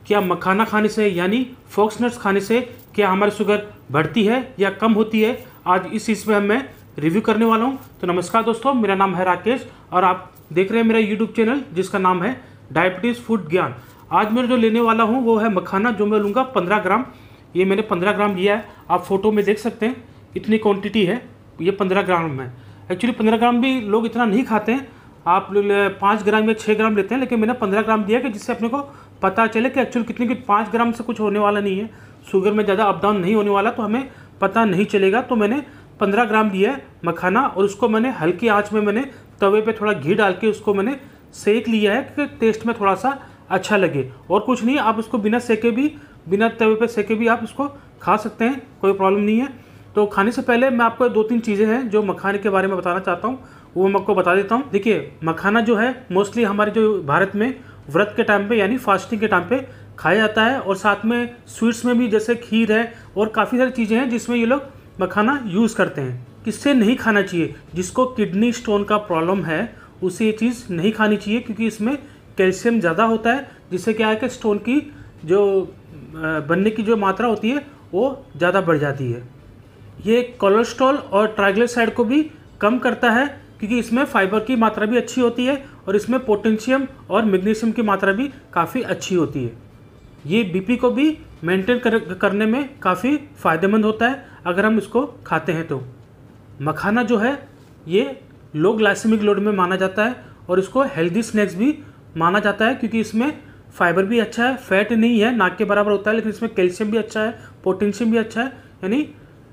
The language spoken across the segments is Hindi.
क्या मखाना खाने से यानी फॉक्स नट्स खाने से क्या हमारी शुगर बढ़ती है या कम होती है, आज इस चीज़ पे मैं रिव्यू करने वाला हूँ। तो नमस्कार दोस्तों, मेरा नाम है राकेश और आप देख रहे हैं मेरा यूट्यूब चैनल जिसका नाम है डायबिटीज़ फूड ज्ञान। आज मैं जो लेने वाला हूँ वो है मखाना, जो मैं लूँगा 15 ग्राम। ये मैंने 15 ग्राम लिया है, आप फोटो में देख सकते हैं इतनी क्वांटिटी है, ये 15 ग्राम है। एक्चुअली 15 ग्राम भी लोग इतना नहीं खाते हैं, आप 5 ग्राम या 6 ग्राम लेते हैं, लेकिन मैंने 15 ग्राम दिया कि जिससे अपने को पता चले कि एक्चुअली कितनी, 5 ग्राम से कुछ होने वाला नहीं है, शुगर में ज़्यादा अप डाउन नहीं होने वाला, तो हमें पता नहीं चलेगा। तो मैंने 15 ग्राम लिया है मखाना और उसको मैंने हल्की आंच में मैंने तवे पे थोड़ा घी डाल के उसको मैंने सेक लिया है कि टेस्ट में थोड़ा सा अच्छा लगे। और कुछ नहीं, आप उसको बिना सेके भी, बिना तवे पे सेके भी आप इसको खा सकते हैं, कोई प्रॉब्लम नहीं है। तो खाने से पहले मैं आपको 2-3 चीज़ें हैं जो मखाने के बारे में बताना चाहता हूँ, वो मैं आपको बता देता हूँ। देखिए, मखाना जो है मोस्टली हमारे जो भारत में व्रत के टाइम पे यानी फास्टिंग के टाइम पे खाया जाता है, और साथ में स्वीट्स में भी जैसे खीर है और काफ़ी सारी चीज़ें हैं जिसमें ये लोग मखाना यूज़ करते हैं। किससे नहीं खाना चाहिए? जिसको किडनी स्टोन का प्रॉब्लम है उसे ये चीज़ नहीं खानी चाहिए, क्योंकि इसमें कैल्शियम ज़्यादा होता है, जिससे क्या है कि स्टोन की जो बनने की जो मात्रा होती है वो ज़्यादा बढ़ जाती है। ये कोलेस्ट्रॉल और ट्राइग्लिसराइड को भी कम करता है, क्योंकि इसमें फाइबर की मात्रा भी अच्छी होती है और इसमें पोटेशियम और मैग्नीशियम की मात्रा भी काफ़ी अच्छी होती है। ये बीपी को भी मेंटेन करने में काफ़ी फ़ायदेमंद होता है अगर हम इसको खाते हैं तो। मखाना जो है ये लो ग्लाइसेमिक लोड में माना जाता है और इसको हेल्दी स्नैक्स भी माना जाता है, क्योंकि इसमें फाइबर भी अच्छा है, फैट नहीं है, नाक के बराबर होता है, लेकिन इसमें कैल्शियम भी अच्छा है, पोटेशियम भी अच्छा है, यानी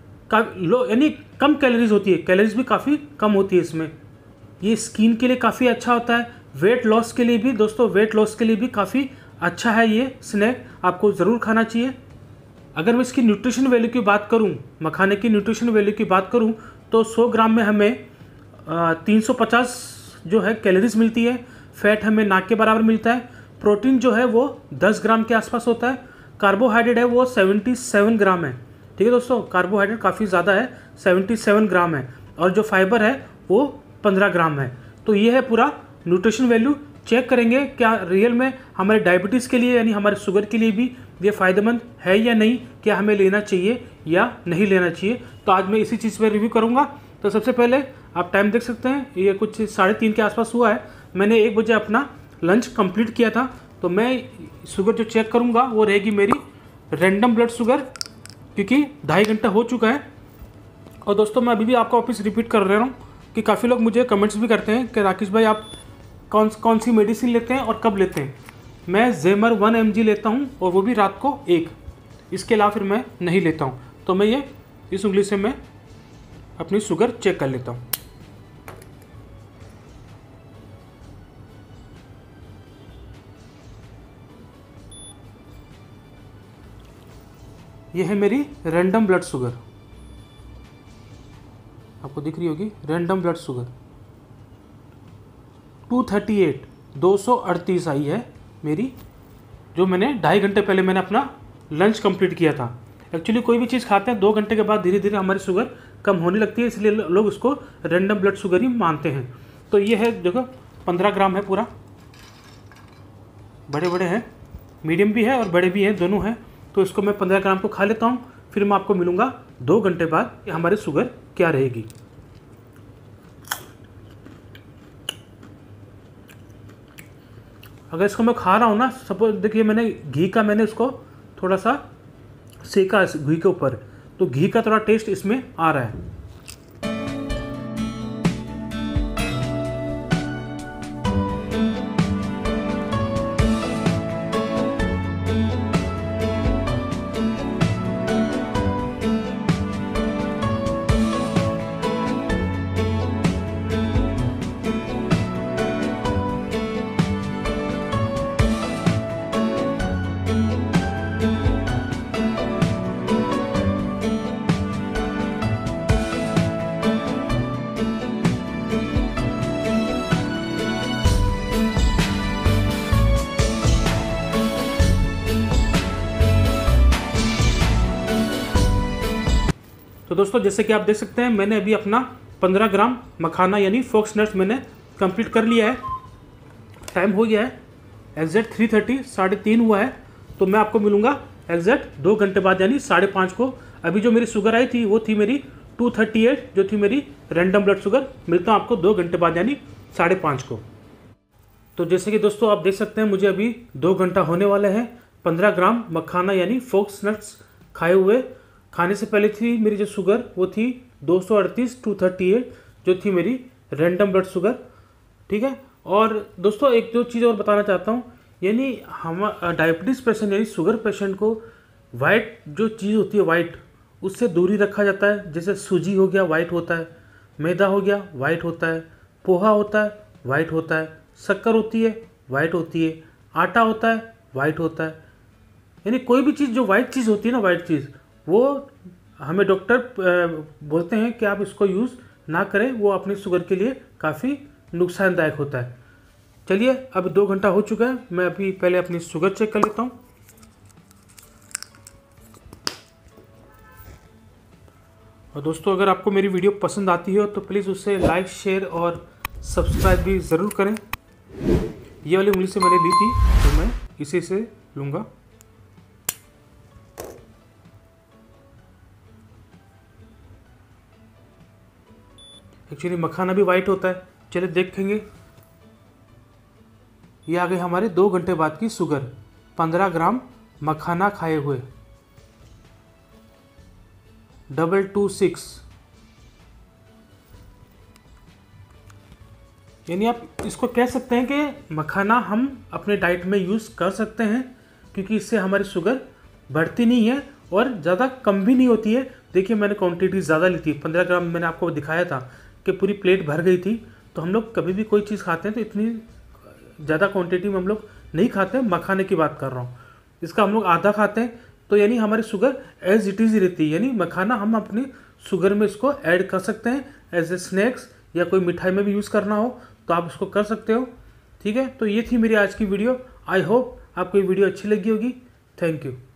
कम कैलोरीज होती है, कैलोरीज भी काफ़ी कम होती है इसमें। ये स्किन के लिए काफ़ी अच्छा होता है, वेट लॉस के लिए भी दोस्तों, वेट लॉस के लिए भी काफ़ी अच्छा है ये स्नैक, आपको ज़रूर खाना चाहिए। अगर मैं इसकी न्यूट्रिशन वैल्यू की बात करूं, मखाने की न्यूट्रिशन वैल्यू की बात करूं, तो 100 ग्राम में हमें 350 जो है कैलोरीज मिलती है, फैट हमें नाक के बराबर मिलता है, प्रोटीन जो है वो 10 ग्राम के आसपास होता है, कार्बोहाइड्रेट है वो 77 ग्राम है। ठीक है दोस्तों, कार्बोहाइड्रेट काफ़ी ज़्यादा है, 77 ग्राम है, और जो फाइबर है वो 15 ग्राम है। तो ये है पूरा न्यूट्रिशन वैल्यू। चेक करेंगे क्या रियल में हमारे डायबिटीज़ के लिए यानी हमारे शुगर के लिए भी ये फ़ायदेमंद है या नहीं, क्या हमें लेना चाहिए या नहीं लेना चाहिए। तो आज मैं इसी चीज़ पर रिव्यू करूँगा। तो सबसे पहले आप टाइम देख सकते हैं, ये कुछ 3:30 के आसपास हुआ है, मैंने 1 बजे अपना लंच कंप्लीट किया था। तो मैं शुगर जो चेक करूँगा वो रहेगी मेरी रैंडम ब्लड शुगर, क्योंकि 2.5 घंटा हो चुका है। और दोस्तों मैं अभी भी आपका वापस रिपीट कर रहा हूँ कि काफ़ी लोग मुझे कमेंट्स भी करते हैं कि राकेश भाई आप कौन सी मेडिसिन लेते हैं और कब लेते हैं। मैं ज़ेमर 1 mg लेता हूँ, और वो भी रात को 1, इसके अलावा फिर मैं नहीं लेता हूँ। तो मैं ये इस उंगली से मैं अपनी शुगर चेक कर लेता हूँ। ये है मेरी रैंडम ब्लड शुगर, आपको दिख रही होगी रैंडम ब्लड शुगर 238 आई है मेरी, जो मैंने 2.5 घंटे पहले मैंने अपना लंच कंप्लीट किया था। एक्चुअली कोई भी चीज़ खाते हैं 2 घंटे के बाद धीरे धीरे हमारी शुगर कम होने लगती है, इसलिए लोग उसको रैंडम ब्लड शुगर ही मानते हैं। तो ये है देखो 15 ग्राम है पूरा, बड़े बड़े हैं, मीडियम भी है और बड़े भी हैं, दोनों हैं। तो इसको मैं 15 ग्राम को खा लेता हूँ, फिर मैं आपको मिलूँगा 2 घंटे बाद कि हमारी शुगर क्या रहेगी। अगर इसको मैं खा रहा हूँ ना, सपोज देखिए मैंने घी का मैंने इसको थोड़ा सा सेका घी के ऊपर, तो घी का थोड़ा टेस्ट इसमें आ रहा है। तो दोस्तों जैसे कि आप देख सकते हैं मैंने अभी अपना 15 ग्राम मखाना यानी फॉक्स नट्स मैंने कंप्लीट कर लिया है। टाइम हो गया है एग्जैक्ट 3:30 3:30 हुआ है। तो मैं आपको मिलूँगा एग्जैक्ट 2 घंटे बाद यानी 5:30 को। अभी जो मेरी शुगर आई थी वो थी मेरी 238 जो थी मेरी रैंडम ब्लड शुगर। मिलता हूँ आपको 2 घंटे बाद यानी 5:30 को। तो जैसे कि दोस्तों आप देख सकते हैं मुझे अभी 2 घंटा होने वाले हैं। 15 ग्राम मखाना यानी फोक्स नट्स खाए हुए। खाने से पहले थी मेरी जो शुगर वो थी 238 238 जो थी मेरी रैंडम ब्लड शुगर, ठीक है। और दोस्तों एक दो चीज़ और बताना चाहता हूँ, यानी हम डायबिटीज़ पेशेंट यानी शुगर पेशेंट को वाइट जो चीज़ होती है वाइट, उससे दूरी रखा जाता है। जैसे सूजी हो गया वाइट होता है, मैदा हो गया वाइट होता है, पोहा होता है वाइट होता है, शक्कर होती है वाइट होती है, आटा होता है वाइट होता है। यानी कोई भी चीज़ जो वाइट चीज़ होती है ना, वाइट चीज़, वो हमें डॉक्टर बोलते हैं कि आप इसको यूज़ ना करें, वो अपनी शुगर के लिए काफ़ी नुकसानदायक होता है। चलिए अब 2 घंटा हो चुका है, मैं अभी पहले अपनी शुगर चेक कर लेता हूँ। और दोस्तों अगर आपको मेरी वीडियो पसंद आती हो तो प्लीज़ उसे लाइक शेयर और सब्सक्राइब भी ज़रूर करें। ये वाली उंगली से मैंने ली थी तो मैं इसी से लूँगा। एक्चुअली मखाना भी वाइट होता है। चलिए देखेंगे। ये आ गई हमारे 2 घंटे बाद की शुगर, 15 ग्राम मखाना खाए हुए, 226। यानी आप इसको कह सकते हैं कि मखाना हम अपने डाइट में यूज़ कर सकते हैं, क्योंकि इससे हमारी शुगर बढ़ती नहीं है और ज़्यादा कम भी नहीं होती है। देखिए मैंने क्वांटिटी ज़्यादा ली थी, 15 ग्राम मैंने आपको दिखाया था कि पूरी प्लेट भर गई थी। तो हम लोग कभी भी कोई चीज़ खाते हैं तो इतनी ज़्यादा क्वांटिटी में हम लोग नहीं खाते हैं। मखाने की बात कर रहा हूँ, इसका हम लोग आधा खाते हैं, तो यानी हमारी शुगर एज इट इज़ ही रहती है। यानी मखाना हम अपनी शुगर में इसको ऐड कर सकते हैं एज ए स्नैक्स, या कोई मिठाई में भी यूज़ करना हो तो आप इसको कर सकते हो, ठीक है। तो ये थी मेरी आज की वीडियो। आई होप आपको ये वीडियो अच्छी लगी होगी। Thank you.